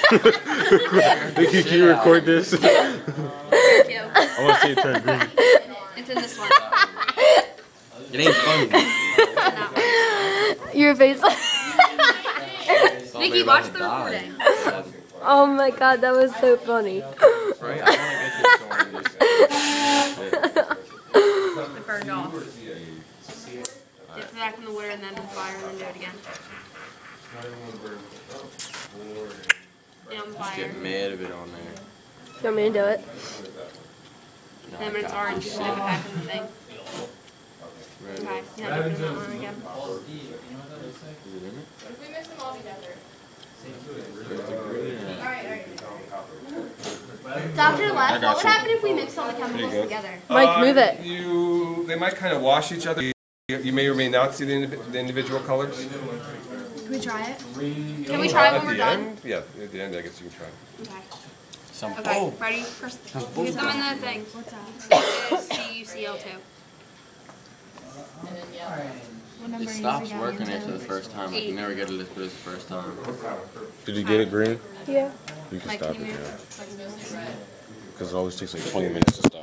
Can you record this? Thank you. I want to see it turn green. It's in this one. It ain't funny. Your face. Nikki, watch the recording. Oh my god, that was so funny. Right? It burned off. Get back in the water and then fire and then do it again. And on Just fire. get mad of it on there. You want me to do it? No, Then when it's orange, you stick it back in the thing. Ready? Okay, yeah, do that one again. Is it in it? What if we mix them all together? Where's the green at? Dr. Les, what would happen if we mix all the chemicals together? Mike, move it. They might kind of wash each other. You may or may not see the individual colors. Can we try it? Can we try it when we're done? End? Yeah, at the end I guess you can try. Okay. Some Okay, ready? First, get them in the thing. What's that? CuCl2. It stops working after the first time. Like, you never get it as good as the first time. Did you get it green? Yeah. You can Mike, stop can it you now. move? Because it always takes like 20 minutes to stop.